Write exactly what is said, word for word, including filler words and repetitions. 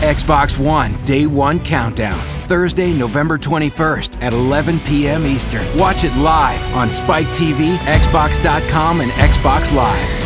Xbox One Day One Countdown, Thursday, November twenty-first at eleven p m Eastern. Watch it live on Spike T V, Xbox dot com, and Xbox Live.